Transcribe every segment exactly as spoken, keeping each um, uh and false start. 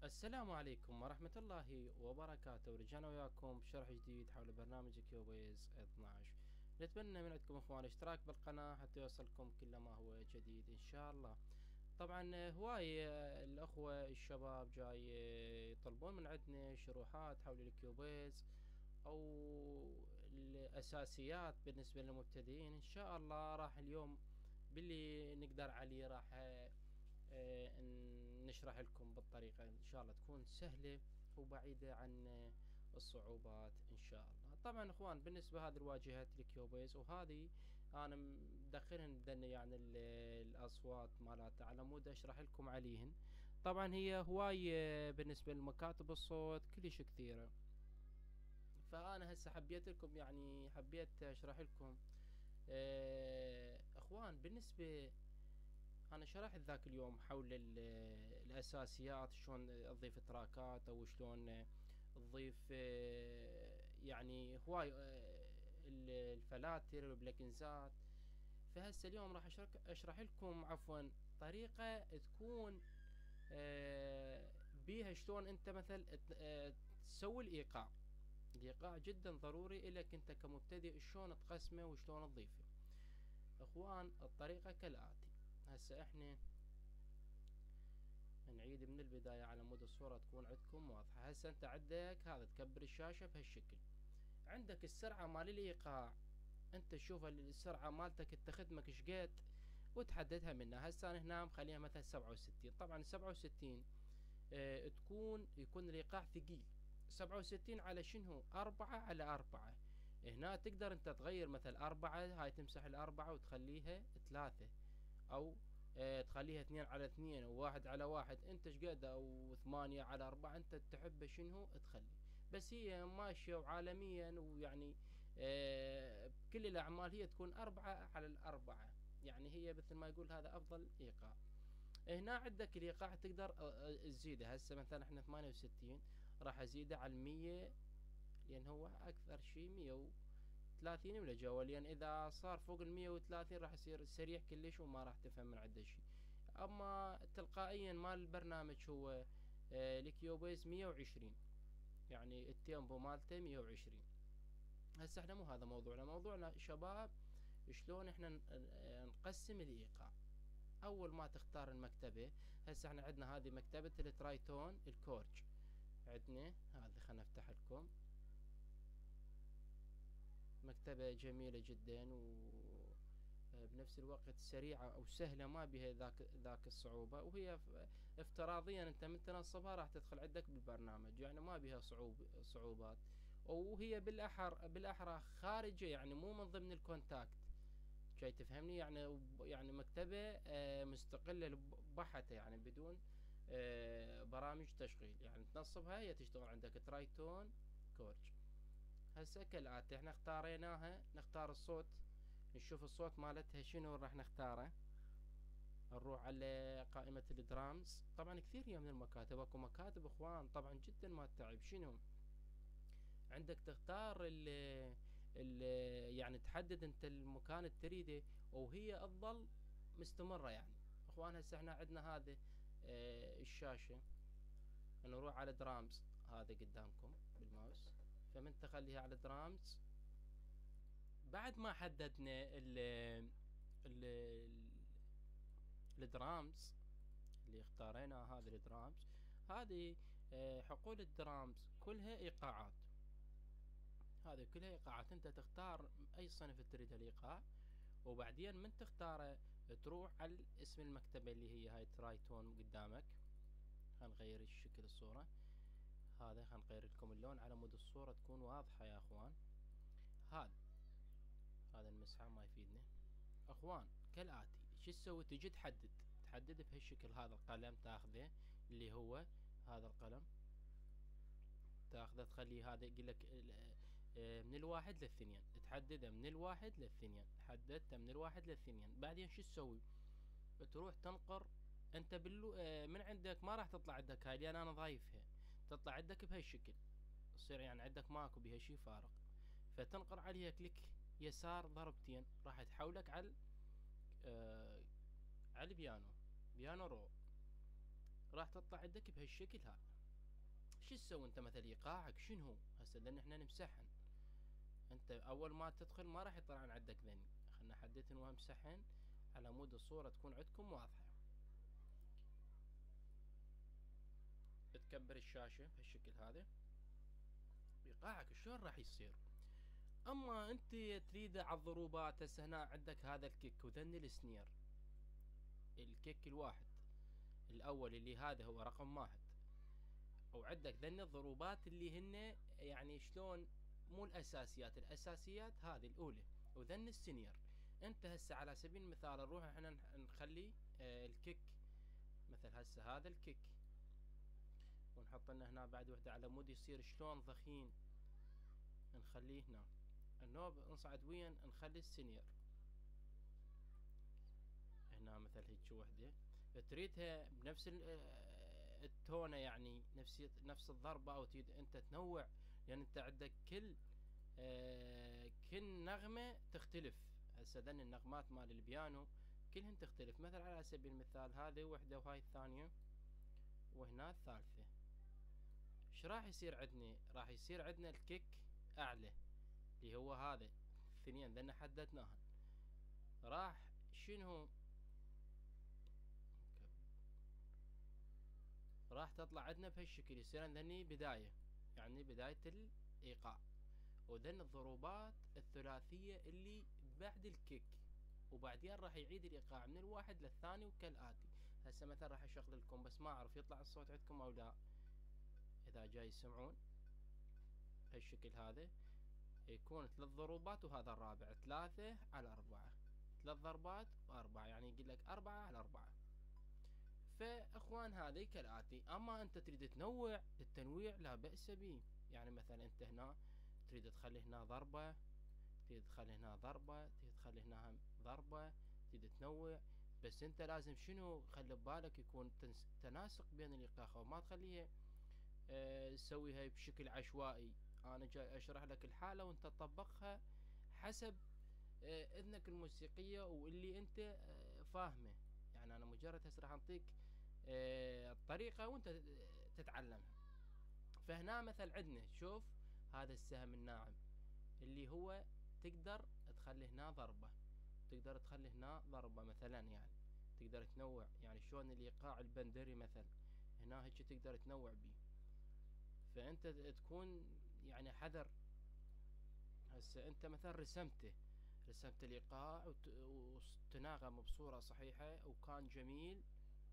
السلام عليكم ورحمة الله وبركاته. رجعنا وياكم بشرح جديد حول برنامج كيوبيز اثناشر. نتمنى من عندكم اخوان اشتراك بالقناة حتى يوصلكم كل ما هو جديد ان شاء الله. طبعا هواي الاخوة الشباب جاي يطلبون من عندنا شروحات حول الكيوبيز او الاساسيات بالنسبة للمبتدئين. ان شاء الله راح اليوم باللي نقدر عليه راح آه، نشرح لكم بالطريقة ان شاء الله تكون سهلة وبعيدة عن آه، الصعوبات ان شاء الله. طبعا اخوان بالنسبة هذه الواجهات الكيوبيز وهذه انا مدخلهن بدنا يعني الاصوات مالتها على مود اشرح لكم عليهن. طبعا هي هواية آه، بالنسبة لمكاتب الصوت كلش كثيرة، فانا هسه حبيت لكم يعني حبيت اشرح لكم. آه، اخوان بالنسبة انا شرحت ذاك اليوم حول الاساسيات، شلون تضيف تراكات او شلون تضيف آه، يعني هواي آه، الفلاتر والبلكنزات. فهسه اليوم راح اشرح اشرح لكم عفوا طريقة تكون آه، بيها شلون انت مثل آه، تسوي الايقاع. الايقاع جدا ضروري الك انت كمبتدئ، شلون تقسمه وشلون تضيفه. اخوان الطريقة كالاتي. هسه احنا نعيد من البداية على مود الصورة تكون عندكم واضحة. هسه انت عندك هذا تكبر الشاشة بهالشكل، عندك السرعة مال الايقاع، انت تشوف السرعة مالتك تخدمك شقد وتحددها منها. هسه انا هنا مخليها مثلا سبعة وستين. طبعا سبعة وستين اه تكون يكون الايقاع ثقيل. سبعة وستين على شنو؟ أربعة على أربعة. هنا تقدر انت تغير مثل أربعة، هاي تمسح الأربعة وتخليها ثلاثة، أو اه تخليها اثنين على اثنين وواحد على واحد، انت شقد، او ثمانية على أربعة، انت تحب شنو تخلي. بس هي ماشية وعالميا ويعني اه بكل الأعمال هي تكون أربعة على الأربعة، يعني هي مثل ما يقول هذا أفضل إيقاع. هنا عندك الإيقاع تقدر تزيده. هسه مثلا احنا ثمانية وستين راح أزيده على المية، لأن هو أكثر شي مية ثلاثين ولا جوا، لان اذا صار فوق المية وثلاثين راح يصير سريع كلش وما راح تفهم من عنده شي. اما تلقائيا مال البرنامج هو آه الكيوبيز مية وعشرين، يعني التيمبو مالته مية وعشرين. هسه احنا مو هذا موضوعنا، موضوعنا شباب شلون احنا نقسم الايقاع. اول ما تختار المكتبة، هسه احنا عندنا هذه مكتبة الترايتون الكورج، عندنا هذه خلنا نفتح لكم. مكتبة جميلة جدا وبنفس الوقت سريعة أو سهلة، ما بها ذاك ذاك الصعوبة، وهي افتراضيا أنت من تنصبها راح تدخل عندك بالبرنامج، يعني ما بها صعوب صعوبات. وهي بالأحر بالأحرى خارجة، يعني مو من ضمن الكونتاكت. جاي تفهمني؟ يعني يعني مكتبة آه، مستقلة بحتة، يعني بدون آه، برامج تشغيل، يعني تنصبها هي تشتغل عندك ترايتون كورج. هسه كالآتي احنا اختاريناها، نختار الصوت، نشوف الصوت مالتها شنو راح نختاره. نروح على قائمة الدرامز. طبعا كثير هي من المكاتب، اكو مكاتب اخوان طبعا جدا ما تتعب. شنو عندك؟ تختار ال ال يعني تحدد انت المكان اللي تريده وهي تظل مستمرة. يعني اخوان هسه احنا عندنا هذا اه الشاشة، نروح على درامز، هذا قدامكم بالماوس، فمن تخليها على درامز. بعد ما حددنا ال ال الدرامز اللي اختارينا، هذه الدرامز هذه اه حقول الدرامز كلها ايقاعات. هذه كلها ايقاعات، انت تختار اي صنف تريد الايقاع، وبعدين من تختاره تروح على اسم المكتبة اللي هي هاي ترايتون قدامك. هنغير الشكل الصورة، هذا هنغير لكم اللون على مود الصورة تكون واضحة يا اخوان. هذا هذا المسحة ما يفيدنا اخوان. كالاتي شو تسوي؟ تجي تحدد تحدد بهالشكل. هذا القلم تاخذه اللي هو هذا القلم، تاخذه تخليه هذا يقول لك من الواحد للثنين، تحدده من الواحد للثنين. حددته من الواحد للثنين، بعدين شو تسوي؟ تروح تنقر انت باللو من عندك، ما راح تطلع عندك هاي لان انا ضايفها، تطلع عندك بهالشكل، تصير يعني عندك ماكو بها شي فارق. فتنقر عليها كليك يسار ضربتين، راح تحولك على آه على البيانو، بيانو رو. راح تطلع عندك بهالشكل هذا. شو تسوي انت مثل ايقاعك شنو هسه؟ لان احنا نمسحن. انت اول ما تدخل ما راح يطلعن عندك ذني، خلنا حدثن وامسحن على مود الصورة تكون عندكم واضحة. تكبر الشاشة بهالشكل هذا، ايقاعك شلون راح يصير. اما انت تريده على الضروبات، هسه هنا عندك هذا الكيك وذن السنير. الكيك الواحد الاول اللي هذا هو رقم واحد، وعندك ذن الضروبات اللي هن يعني شلون مو الاساسيات، الاساسيات هذه الاولى وذن السنير. انت هسه على سبيل المثال نروح احنا نخلي اه الكيك مثل هسه هذا الكيك، ونحط لنا هنا بعد وحده على مود يصير شلون ضخيم، نخليه هنا. النوب نصعد وين نخلي السنير هنا مثل هيك وحده. تريدها بنفس التونة يعني نفس نفس الضربة، او تريد انت تنوع، لان يعني انت عندك كل آه كل نغمة تختلف. هسه ذن النغمات مال البيانو كلهن تختلف. مثل على سبيل المثال هذه وحدة وهاي الثانية وهنا الثالثة. ايش راح يصير عندنا؟ راح يصير عندنا الكيك اعلى اللي هو هذا اثنين ذن حددناهن. راح شنو راح تطلع عندنا بهالشكل. يصير عندنا بداية يعني بداية الإيقاع، وذن الضروبات الثلاثية اللي بعد الكيك، وبعدين راح يعيد الإيقاع من الواحد للثاني وكالآتي. هسه مثلا راح أشغل لكم بس ما أعرف يطلع الصوت عندكم أو لا. إذا جاي يسمعون بهالشكل هذا يكون ثلاث ضروبات وهذا الرابع، ثلاثة على أربعة، ثلاث ضربات وأربعة، يعني يقول لك أربعة على أربعة. فاخوان هذه كالاتي. اما انت تريد تنوع، التنويع لا بأس به. يعني مثلا انت هنا تريد تخلي هنا ضربة، تريد تخلي هنا ضربة، تريد تخلي هنا ضربة، تريد تنوع. بس انت لازم شنو خلي ببالك يكون تناسق بين الايقاع، وما تخليها اه تسويها بشكل عشوائي. انا جاي اشرح لك الحالة وانت تطبقها حسب اه اذنك الموسيقية واللي انت اه فاهمه. يعني انا مجرد هسه راح انطيك اه الطريقة وانت تتعلمها. فهنا مثل عندنا شوف هذا السهم الناعم اللي هو تقدر تخلي هنا ضربة، تقدر تخلي هنا ضربة مثلا، يعني تقدر تنوع. يعني شلون الايقاع البندري مثلا هنا هيك تقدر تنوع بيه. فانت تكون يعني حذر. هسه انت مثلا رسمته رسمت الايقاع وتناغم بصورة صحيحة وكان جميل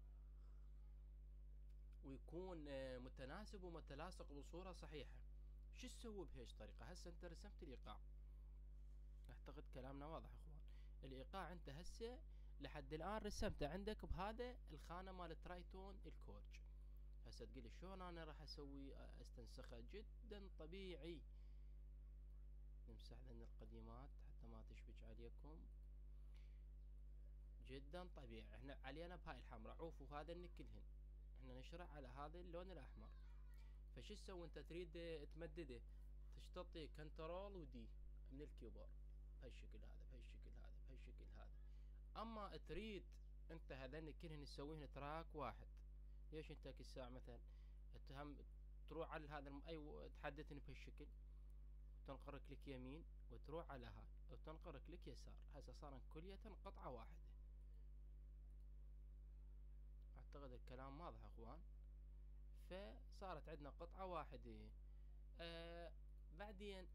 ويكون متناسب ومتلاصق بصورة صحيحة. شو تسوي بهيش طريقة؟ هسه انت رسمت الايقاع، اعتقد كلامنا واضح اخوان. الايقاع انت هسه لحد الان رسمته عندك بهذا الخانة مال ترايتون الكورج. هسه تقولي شلون انا راح اسوي استنسخه؟ جدا طبيعي. نمسح لنا القديمات حتى ما تشبك عليكم. جدا طبيعي. احنا علينا بهاي الحمراء، عوفوا هذا كلهن احنا نشرح على هذا اللون الاحمر. فشو تسوي انت؟ تريد تمدده، تشتطي كنترول ودي من الكيبورد بهالشكل هذا بهالشكل هذا بهالشكل هذا. اما تريد انت هذين كلهن تسويهن تراك واحد. ليش انت كل ساعة مثلا تهم تروح على هذا الم... اي تحدثني بهالشكل، تنقر كليك يمين وتروح على هاي وتنقر كليك يسار. هسه صار كلية قطعة واحدة. اعتقد الكلام واضح اخوان. فصارت عندنا قطعة واحدة. آه بعدين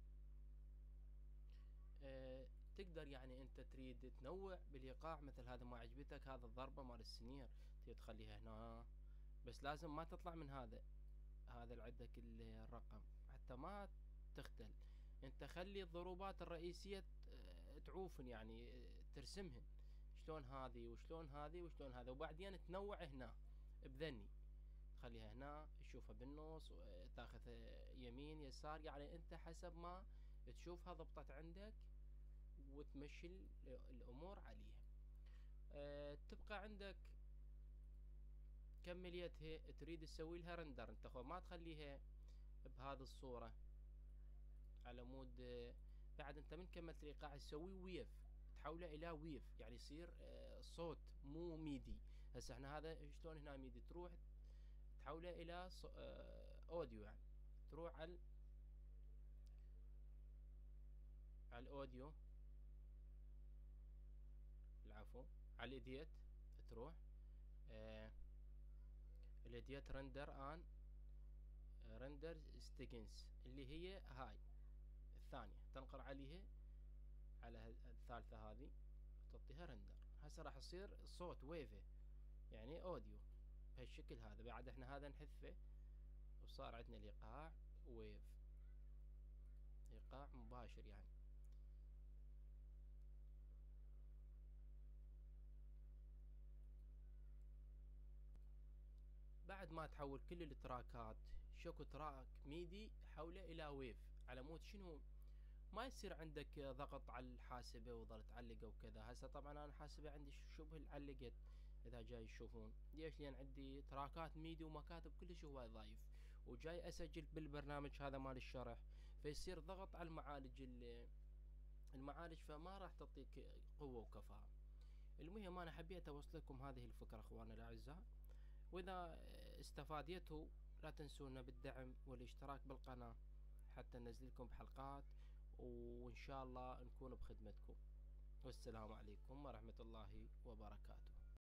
آه تقدر يعني انت تريد تنوع بالايقاع. مثل هذا ما عجبتك هذا الضربة مال السنير تريد تخليها هنا، بس لازم ما تطلع من هذا هذا اللي عندك الرقم حتى ما تختل. انت خلي الضروبات الرئيسية تعوفن يعني ترسمهن شلون هذه وشلون هذه وشلون هذا، وبعدين تنوع هنا بذني تخليها هنا تشوفها بالنص تاخذ يمين يسار. يعني انت حسب ما تشوفها ضبطت عندك وتمشي الامور عليها. أه تبقى عندك كمليتها تريد تسوي لها رندر. انت خو ما تخليها بهذه الصورة على مود. بعد انت من كملت الايقاع تسوي ويف، تحوله الى ويف يعني يصير صوت مو ميدي. هسه احنا هذا شلون هنا ميدي تروح تحوله الى اوديو، يعني تروح على على الاوديو، العفو، على الايديت، تروح آه الايديت رندر ان رندر ستيجنز اللي هي هاي الثانية، تنقر عليها على الثالثة هذه تعطيها رندر. هسه راح يصير صوت ويفه يعني اوديو بهالشكل هذا. بعد احنا هذا نحذفه وصار عندنا الايقاع ويف، ايقاع مباشر يعني. بعد ما تحول كل التراكات شوكو تراك ميدي حوله الى ويف، على مود شنو ما يصير عندك ضغط على الحاسبة وظل تعلقه وكذا. هسه طبعا انا الحاسبة عندي شبه علقت اذا جاي تشوفون ليش، لان عندي تراكات ميدي ومكاتب كلش هواي ضايف، وجاي اسجل بالبرنامج هذا مال الشرح، فيصير ضغط على المعالج المعالج فما راح تعطيك قوة وكفاءة. المهم انا حبيت اوصل لكم هذه الفكرة اخواننا الاعزاء، واذا استفاديتوا لا تنسونا بالدعم والاشتراك بالقناة حتى ننزل لكم بحلقات، وإن شاء الله نكون بخدمتكم. والسلام عليكم ورحمة الله وبركاته.